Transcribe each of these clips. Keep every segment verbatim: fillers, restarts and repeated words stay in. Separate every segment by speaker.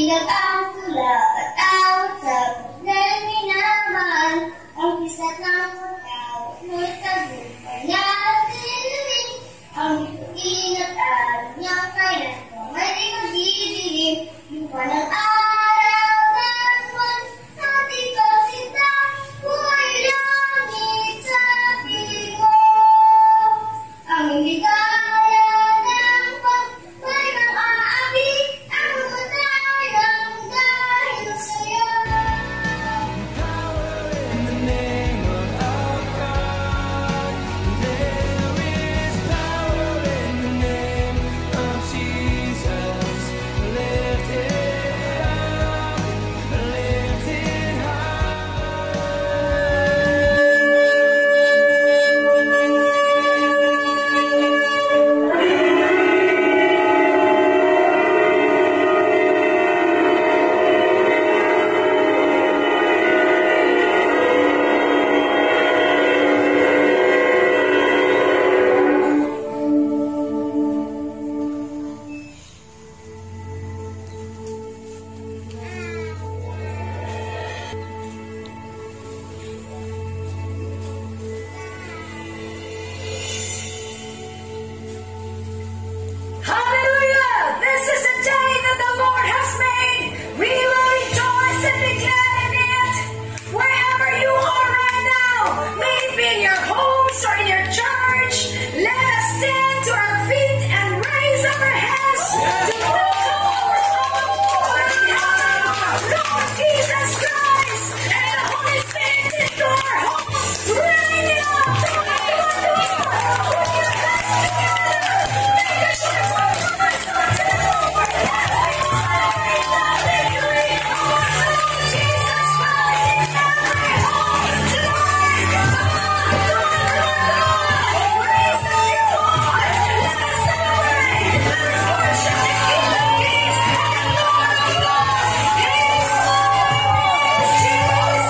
Speaker 1: Umiingat ang tula at awat sa problemi naman. Ang pisat ng pagkawat mo'y tagumpay niya at dinumin. Ang ingat at niyang kailan kung may magdidilim. Yung panang araw ng buwan natin kasinta, buhay langit sa pingo. Ang hindi kaya ng pagmay ng aapi, ang mamatay ng dahil sa'yo.
Speaker 2: Power in the name of our God. There is power in the name of Jesus. Lift it up, lift it
Speaker 3: Hallelujah! This is a day that the Lord has made. We will rejoice and be glad in it. Wherever you are right now, maybe in your homes or in your church, let us stand to our feet and raise up our hands to welcome our Lord Jesus Christ and the Holy Spirit into our homes. Rain it up! Put your hands together! Make a joyful noise to the Lord! Jesus Christ in every home tonight! Come on, raise up your voice! Let us celebrate! Let us worship the King of Kings and Lord of Lords! His name is Jesus!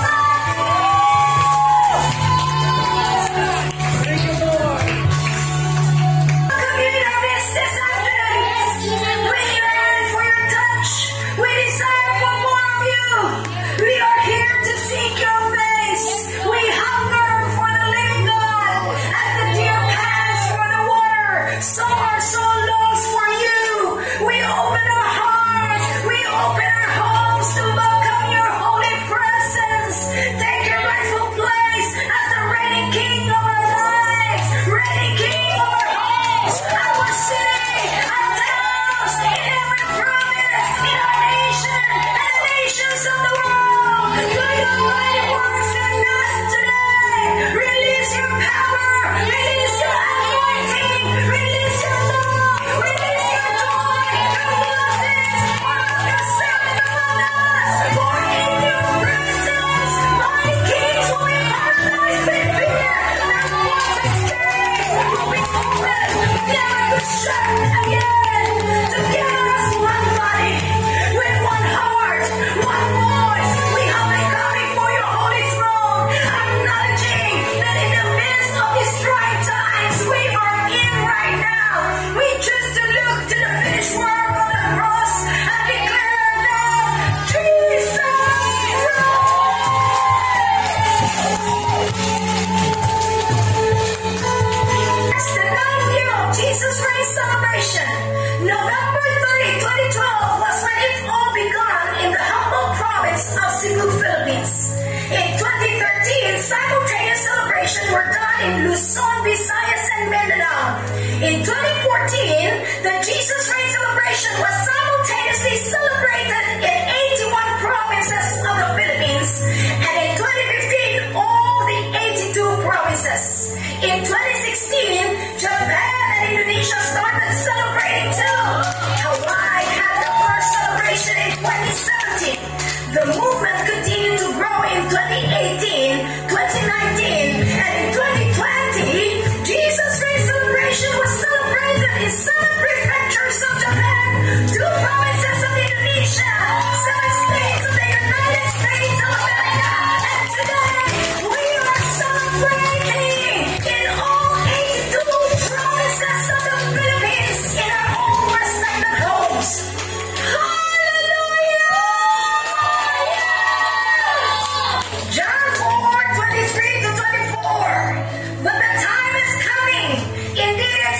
Speaker 2: Thank you, Lord.
Speaker 3: Come in our midst this afternoon. We yearn for your touch. We desire for more of you. We are here to seek your face. We hunger for the living God. As the deer pants for the water, so our soul longs for you. We open our hearts. We open our homes to welcome your holy presence. Take your rightful place as the reigning King of our lives, reigning King of our homes, our city, our towns, in every province, in our nation, and the nations of the world. Do your mighty works in us today. Release your power, release your anointing, release your love, release your joy, your blessings, pour out yourself upon us. For in your presence, mighty kings will be paralyzed with fear, and walls escape will be opened, never to shut again. Together as one body, with one heart, one voice, we humbly come before your holy throne, acknowledging that in the midst of these trying times we are in right now, we choose to look to the finished work of the cross and declare that Jesus It's the ninth year of Jesus Reign celebration. November thirtieth, twenty twelve was when it all began in the humble province of Cebu, Philippines. In twenty thirteen, simultaneous celebrations were done in Luzon, Visayas, and Mindanao. In twenty fourteen, the Jesus Reign celebration was simultaneously celebrated in eighty-one provinces of the Philippines. And in twenty fifteen, all the eighty-two provinces. In twenty sixteen, Japan and Indonesia started celebrating too. Hawaii had the first celebration in twenty seventeen. The movement continued to grow in twenty eighteen, twenty nineteen, and in twenty twenty, Jesus Reign celebration was celebrated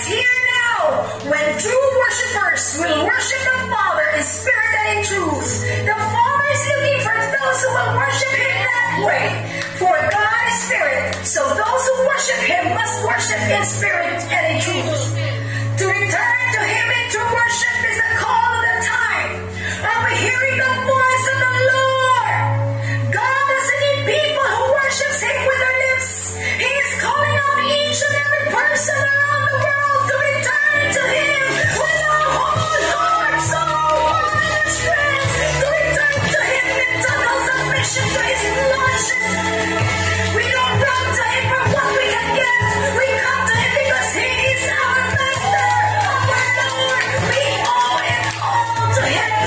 Speaker 3: here now, when true worshipers will worship the Father in spirit and in truth. The Father is looking for those who will worship Him that way. For God is spirit, so those who worship Him must worship in spirit and in truth. To return to Him in true worship is a call of the time. Are we hearing the voice of the Lord? God doesn't need people who worships Him with their lips. He is calling out each and every person around the world to return to Him with our whole heart, soul, mind, and strength. To return to Him in total submission to His Lordship. We don't run to Him for what we can get. We come to Him because He is our Master, our Lord. We owe it all to Him.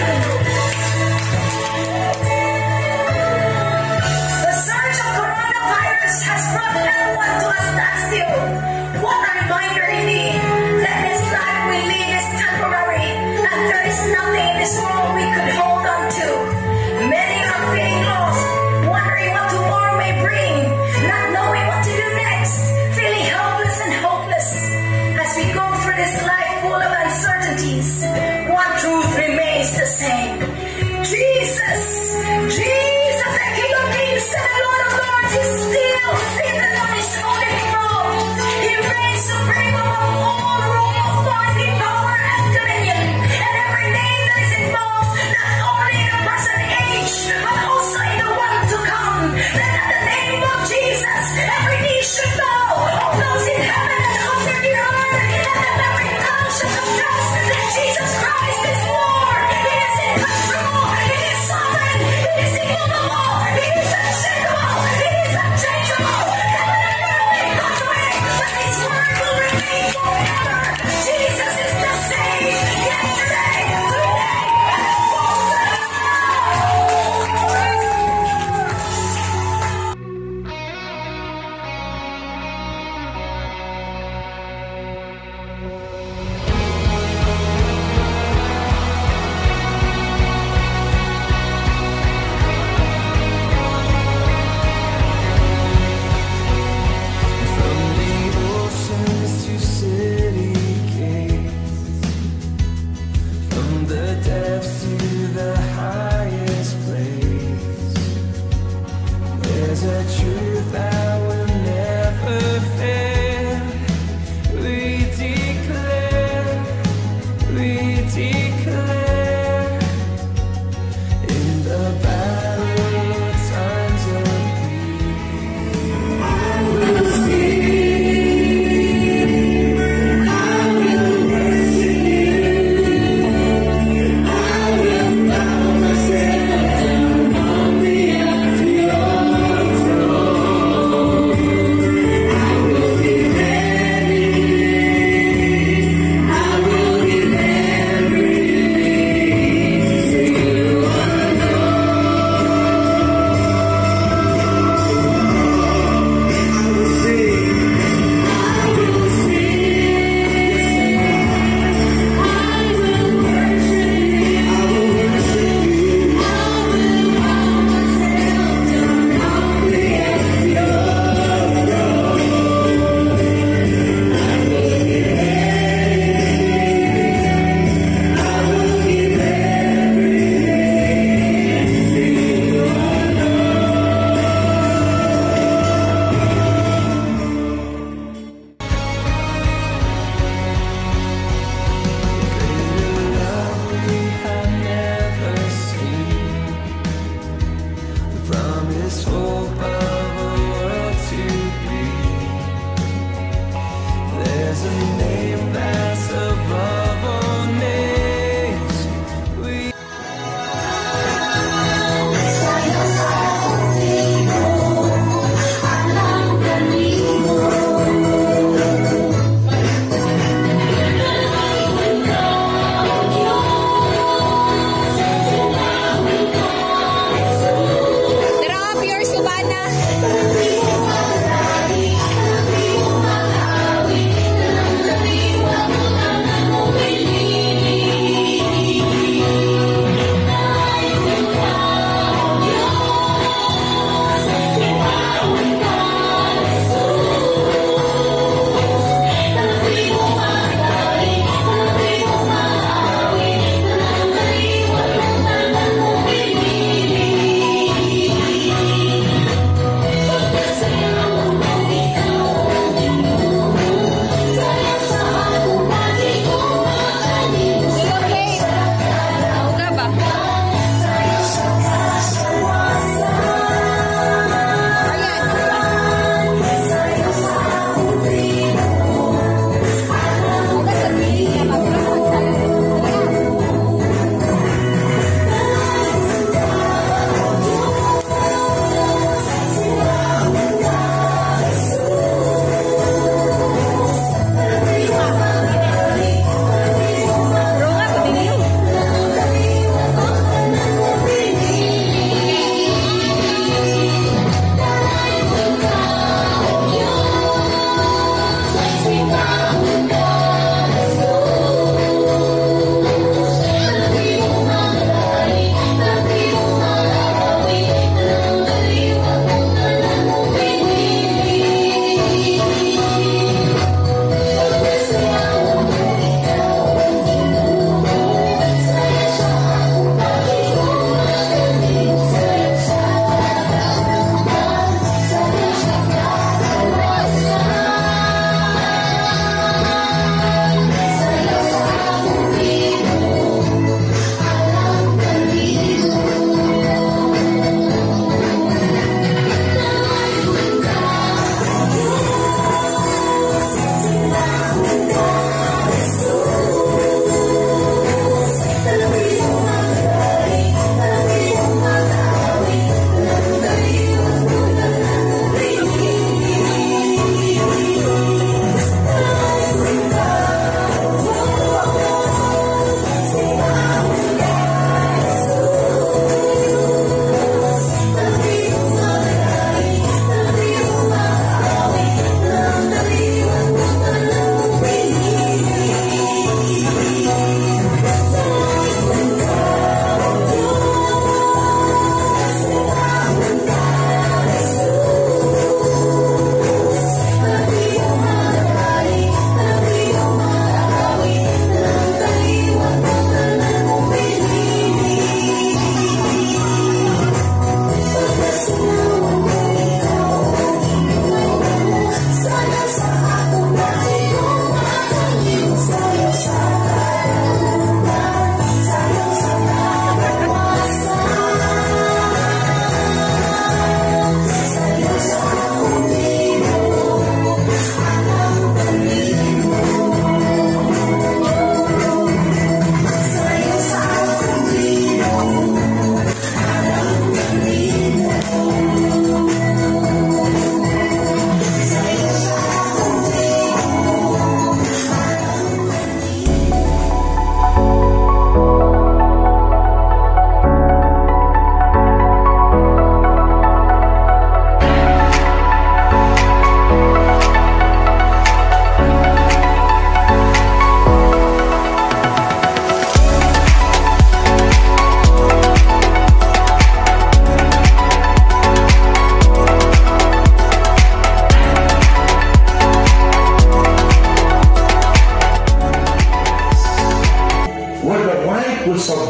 Speaker 3: The surge of coronavirus has brought everyone to a standstill. What a reminder indeed that this life we live is temporary and there is nothing in this world we could hold on to. Many are feeling lost, wondering what tomorrow may bring, not knowing what to do next, feeling helpless and hopeless. As we go through this life full of uncertainties, one truth remains the same. Jesus, Jesus, the King of Kings and the Lord of Lords, is still seated on His holy throne. He reigns supreme above all rule, authority, power, and dominion. And every name that is involved, not only in the present age, but also in the one to come. That at the name of Jesus, every knee should bow, of those in heaven and under the earth, and that every tongue should confess that Jesus Christ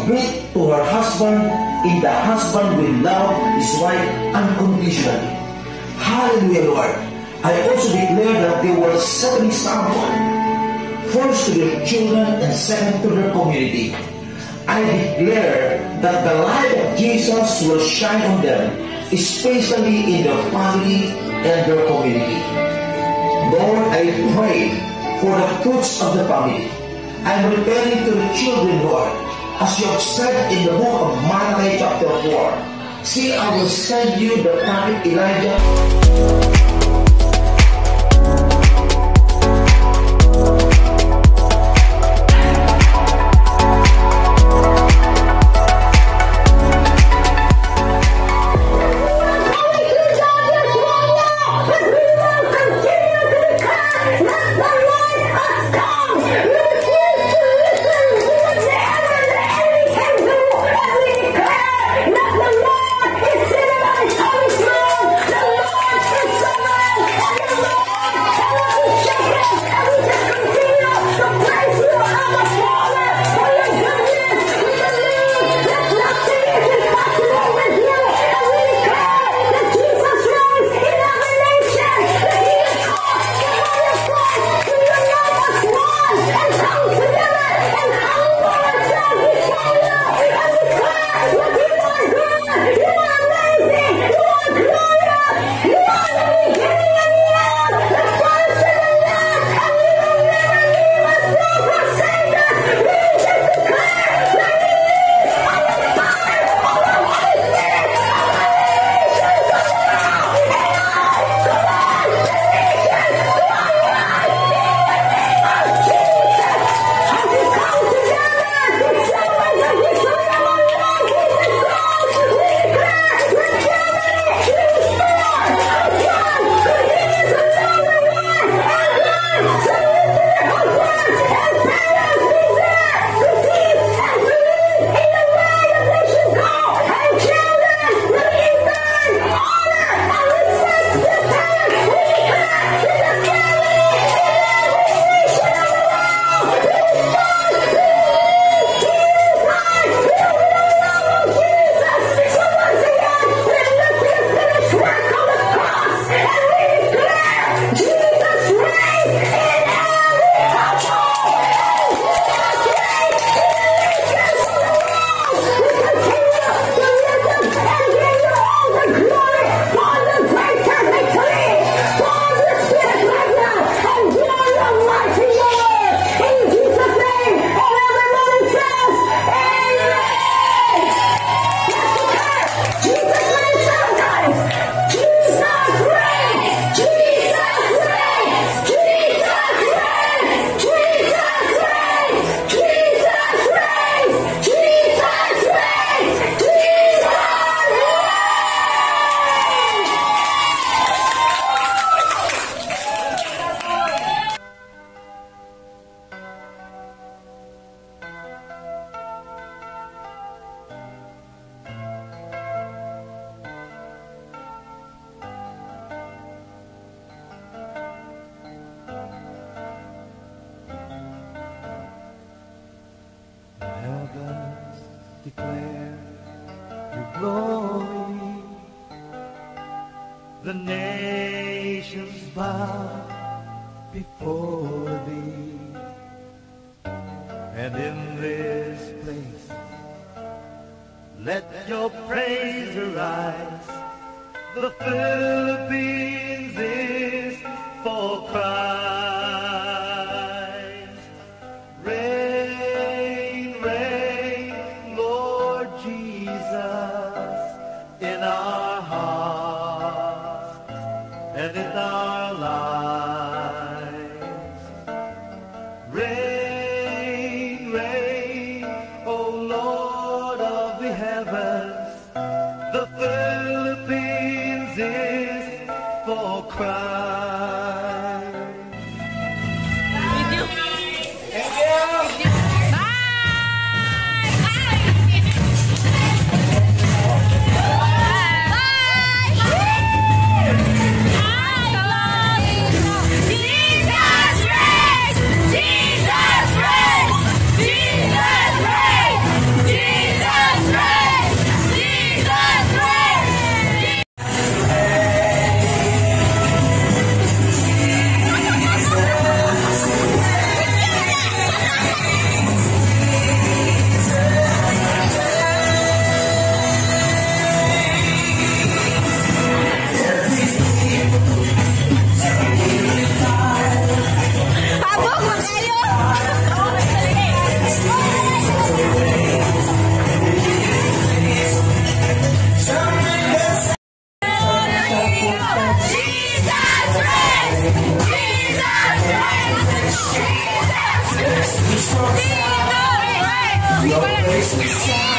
Speaker 4: submit to her husband in the husband will love his wife unconditionally. Hallelujah, Lord. I also declare that they will set an example, first to their children and second to their community. I declare that the light of Jesus will shine on them, especially in their family and their community. Lord, I pray for the fruits of the family. I'm referring to the children, Lord, as you have said in the book of Malachi chapter four. See, I will send you the prophet Elijah.
Speaker 2: Heavens declare your glory. The nations bow before thee. And in this place, let your praise arise. The Philippines is for Christ. Reign, reign, Lord Jesus, in our hearts and in our lives. Reign, reign, O Lord of the heavens, the Philippines is for Christ.
Speaker 3: Dito, Reiy!
Speaker 4: Your face is